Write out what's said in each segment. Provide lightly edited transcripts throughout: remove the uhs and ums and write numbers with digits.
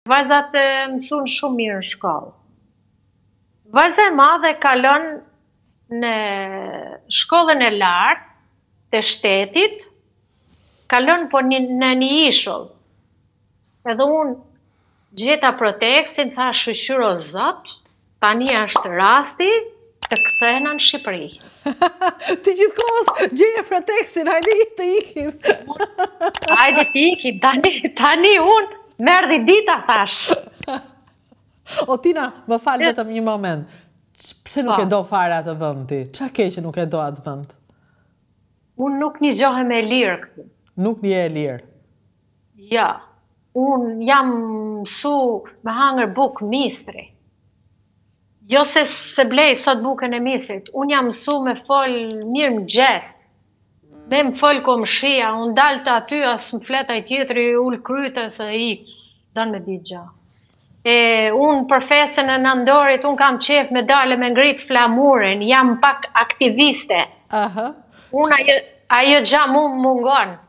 Vajzat mësun shumë mirë në shkollë. Vajza e madhe kalon në shkollën e lartë të shtetit, kalon po në një ishull. Edhe unë gjeta pretekstin, tha shoqëro zot, tani është rasti të kthehena në Shqipëri. Ti gjithkohës gjeje pretekstin, hajde të ikim. Hajde të ikim, tani unë merdi dita, thash. O Tina, më falë vetëm një moment. Pse nuk e do fare atë vend ti? Qa ke që nuk e do atë vend? Unë nuk një gjohem e lirë këtu. Nuk një e lirë? Ja, unë jam mësu me hangër bukë mistri. Jo se blej sot bukën e mistrit, unë jam mësu me folë mirë më gjestë. Me më folë komshia, unë dalë të aty, asë më fletaj tjetëri, ullë kryte, se i, danë me ditë gja. Unë për festën e nëndorit, unë kam qef me dale me ngritë flamurin, jam pak aktiviste. Unë ajo gja mu mungon.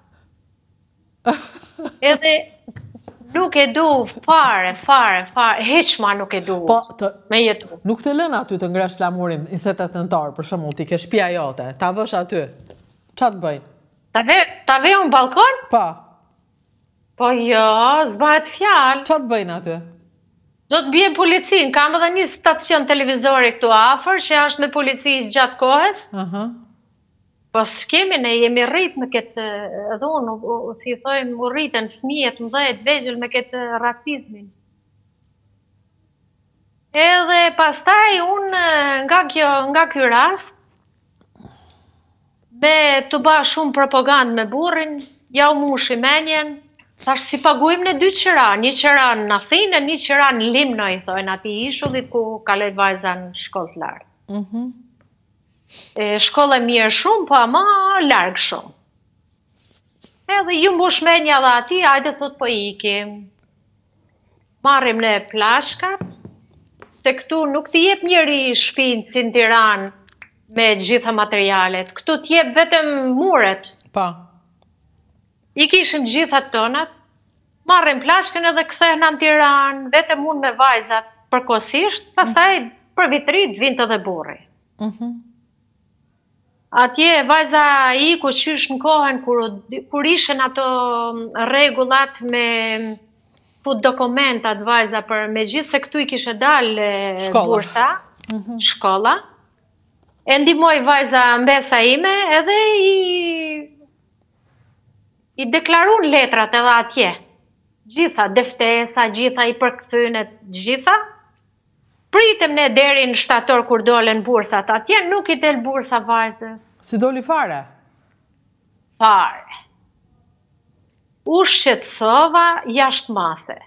Edhe nuk e du fare, heqma nuk e du me jetu. Nuk të lënë aty të ngresh flamurin 28 nëntar, për shembull, ti ke shtëpia jote, ta vësh aty. Qa të bëjnë? Ta ve unë balkon? Pa. Po jo, zbahet fjalë. Qa të bëjnë aty? Do të bje policin, kam edhe një stacion televizori këtu afër, që është me polici gjatë kohës. Po s'kemi, ne jemi rrit me këtë, edhe unë, si thojmë, u rritën fëmijet më dhejt vegjël me këtë racizmin. Edhe pastaj unë nga kjo rast, me të ba shumë propagandë me burrin, ja u mushi menjen, thash si pagujmë në dy qëra, një qëra në Athinë, një qëra në Limno, i thojnë ati ishullit ku kaloj vajza në shkollë të lartë. Shkollë e mirë shumë, po ama largë shumë. Edhe ju mbush menja dhe ati, ajde thot po ikim. Marrim në plashkat, se këtu nuk t'i jep njëri shpinë si në Tiranë me gjitha materialet. Këtu t'jep vetëm muret. Pa. I kishim gjitha tonat, marrim plashkën edhe kthehna në Tiranë, vetëm unë me vajzat përkosisht, pastaj për vitrit vinte edhe burri. Atje vajza i ku qysh në kohën kur ishen ato rregullat me fut dokumentat vajza për me gjithë se këtu i kishe dalë bursa, shkolla, e ndihmoj vajza mbesa ime edhe i deklarun letrat edhe atje. Gjitha, deftesa, gjitha i përkthynet, gjitha. Pritem ne deri në shtator kur dolen bursat, atje nuk i del bursa vajzës. Si doli fare? Fare. U shqetësova jashtë mase.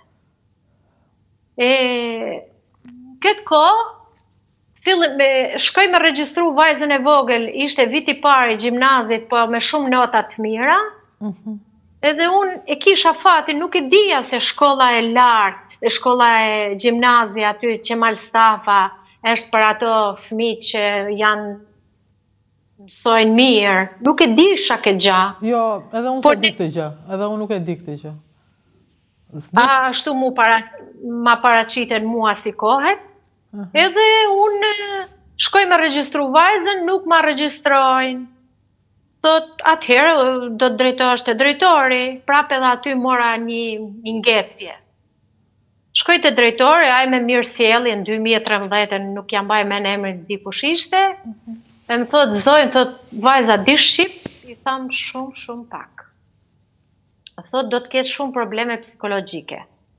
Këtë kohë, shkoj me regjistru vajzën e vogël, ishte viti parë i gjimnazit, po me shumë notat mira, edhe unë e kisha fatin, nuk e dija se shkolla e lartë, shkolla e gjimnazi aty Qemal Stafa, është për ato fëmijë që janë mësojnë mirë, nuk e disha këtë gja. Jo, edhe unë se di këtë gja, edhe unë nuk e di këtë gja. Ashtu ma paraqiten mua si kohet, edhe unë shkoj me regjistru vajzën, nuk ma regjistrojnë. Thot, atëherë do të drejtohesh te drejtori, prap edhe aty mora një ngetje. Shkoj te drejtori, aj me mirë sjellje në 2013, nuk jam baj me në emrin s'di kush ishte, e më thot, zojnë, thot, vajza di shqip, i tham shumë pak. Thot, do të ketë shumë probleme psikologjike.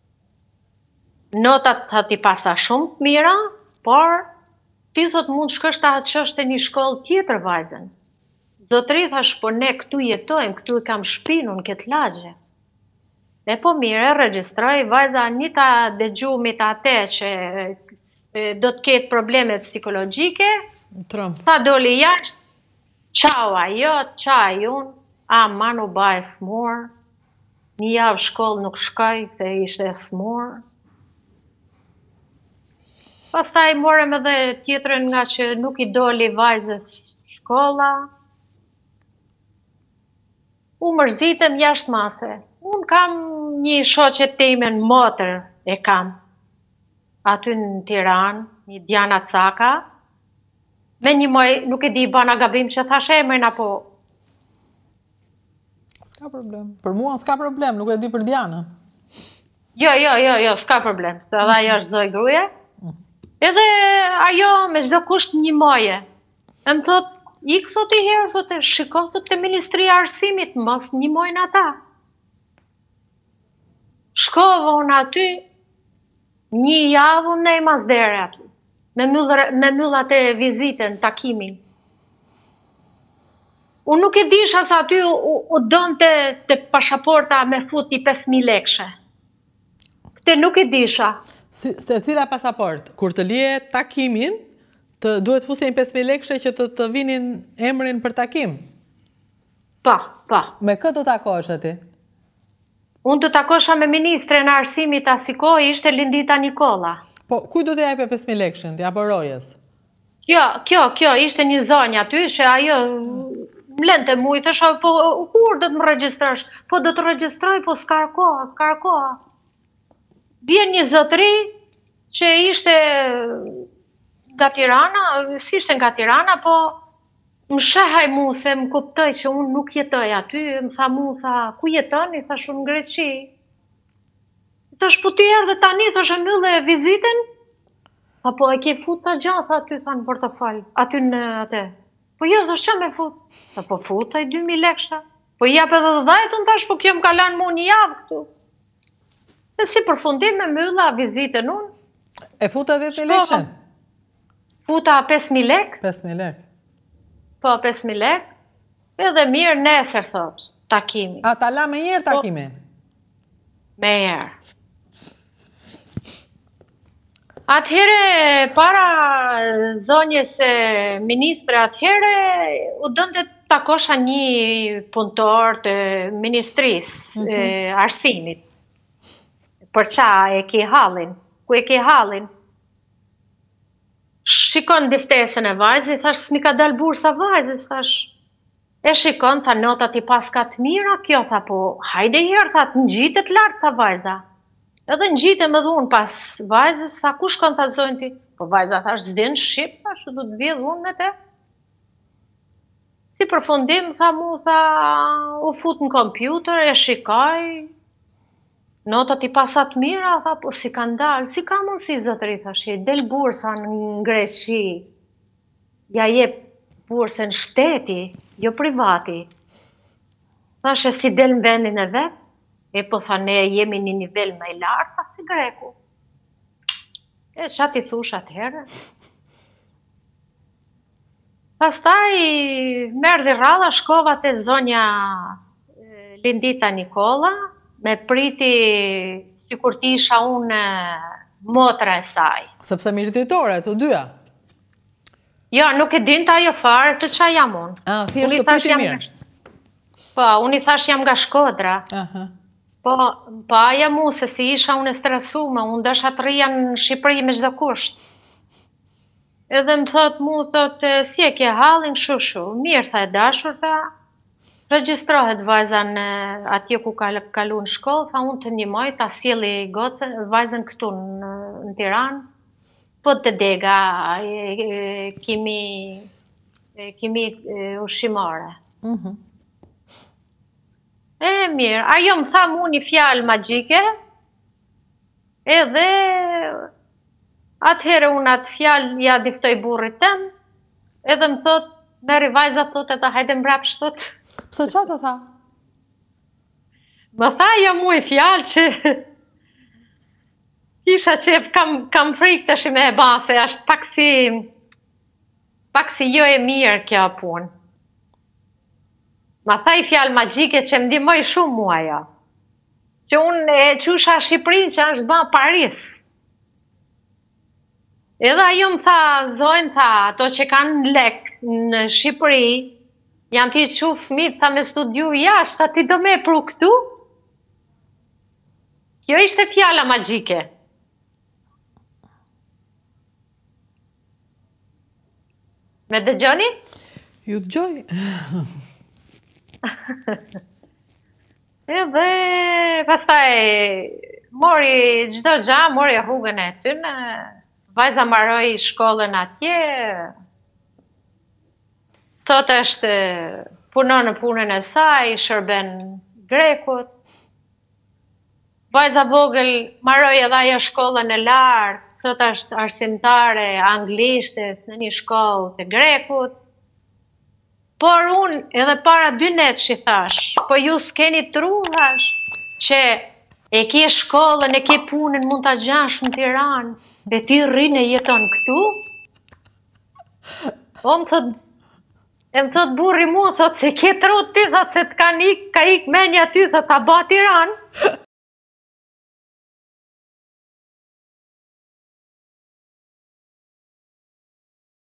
Notat thot i pasa shumë të mira, por ti thot mund shkësht ta qështë një shkollë tjetër vajzën. Zotëri thash, po ne këtu jetojmë, këtu i kam shpinun këtë lagje. E po mire, regjistroj, vajza një ta dëgjumit atë që do të ketë probleme psikologjike, sa doli jashtë, qau ajo, qaj unë, ma nu ba e smur, një javë shkollë nuk shkoj, se ishte e smur. Pastaj morem edhe tjetrën nga që nuk i doli vajzës shkolla, u mërzitem jashtë mase. Unë kam një shoqet time në motër, e kam aty në Tiranë, një Diana Caka, me një moj, nuk e di bana gabim që thash emrin apo... S'ka problem. Për mua s'ka problem, nuk e di për Diana. Jo, s'ka problem, se edhe ajo është doj gruje. Edhe ajo me çdo kusht një moje. E më thot, ik sot i herë, thot, shiko sot të Ministria e Arsimit, mos një mojnë ata. Shkova unë aty, një javë unë ne mas dere aty, me myllat e vizitën, takimin. Unë nuk e disha sa aty u donte të pashaporta me fut i 5.000 lekshe. Këte nuk e disha. Se cila pasaport? Kur të lije takimin, të duhet fusin 5.000 lekshe që të vinin emrin për takim? Pa. Me këtë të takosh ati? Unë të takosha me Ministren e Arsimit asikoj, ishte Lindita Nikola. Po, kuj do të jape 5.000 lekshin, të apo rojes? Kjo, ishte një zonjë aty, që ajo më lente mu, i thësha, po, kur do të më registrësh? Po, do të registroj, po, s'ka koha. Vjen një zotëri, që ishte nga Tirana, si ishte nga Tirana, po, më shahaj mu se më kuptoj që unë nuk jetoj aty, më tha, ku jeton? I thash unë në Greqi. I thash, po ti erdhe tani, thash e mylle vizitën? Tha, po e ke fut të gjatë aty, tha në portofall, aty në atë. Po jo, thash që me fut? Tha, po fut, tha i 2.000 leksha. Po i jap edhe 10, unë thash, po kjo më kalan mu një javë këtu. E si përfundim me mylla vizitën unë. E futa 10.000 lekshen? Futa 5.000 lek. 5.000 lek. Po, 5.000 lek, edhe mirë nesër, thot, takimi. A ta la me njerë takimi? Me njerë. Atëhere, para zonjës ministre atëhere, u dënde takosha një punëtor të Ministrisë Arsimit. Për qa e ke halin, ku e ke halin. Shikon diftesën e vajzë, thash, s'mi ka dal bursa vajzës, thash. E shikon, tha, notat i paska të mira, kjo, tha, po, hajde herë, tha, të ngjitet lartë, tha, vajza. Edhe ngjite më dhunë pas vajzës, tha, ku shkon, tha, zonjë ti? Po, vajza, thash, s'din shqip, thash, du të vjedh unë me te. Si përfundim, tha, mu, tha, u fut në kompjuter, e shikaj, notat i pasat mira, tha, po si ka ndalë, si ka mundë si zotëri, thash, del bursa në Greqi, ja jep bursën shteti, jo privati. Thash, e si del në vendin e vetë, e po tha, ne jemi një nivel me i lartë, tha, si Greku. E shati thush atëherë. Pastaj, merdi rradha, shkova të zonja Lindita Nikola, me priti si kur ti isha unë motra e saj. Sepse mirititore, të dyja? Jo, nuk e din të ajo fare, se qa jam unë. Thjesht të priti mirë. Po, unë i thash jam nga Shkodra. Po, pa aja mu, se si isha unë e stresume, unë dësha të rria në Shqipëri me çdo kusht. Edhe më thot mu, thot, si e ke halin, shu, mirë, tha e dashur, tha, regjistrohet vajza në atje ku ka kalu në shkollë, tha unë të njëmoj, ta sjeli vajzën këtu në Tiranë, po të dega, kimi ushqimore. E mirë, ajo më tha mu një fjalë magjike, edhe atëhere unë atë fjalë ja diftoj burrit tem, edhe më thot, meri vajza thot e ta hajde mbrap shtot. Pse qa të tha? Më tha ja mu i fjalë që isha që kam frikë të shime e base, ashtë pak si jo e mirë kjo punë. Më tha i fjalë magjike që më ndihmoi shumë mua ajo. Që unë e qusha Shqipërinë që është ba Paris. Edhe ajo më tha, zonjë, tha, ato që kanë lek në Shqipëri, janë ti që fëmijë, tha me studiu jashtë, tha ti do me pru këtu? Kjo ishte fjala magjike. Me dëgjoni? Ju dëgjoj. Edhe pastaj Mori gjdo gja, mori rrugën e tyne, vajza mbaroi shkollën atje, sot është punon në punën e saj, shërben Grekut, vajza vogël mbaroi edhe ajo shkollën e lartë, sot është arsimtare anglishtes në një shkollë të Grekut, por unë edhe para 2 netësh i thash, po ju s'keni tru, thash, që e ke shkollën, e ke punën, mund t'a gjash në Tiranë, e ti rrinë e jeton këtu? O, më thot burri mu, thot se ke tru ty, thot se t'ka ik menja ty, thot t'a ba Tiranë.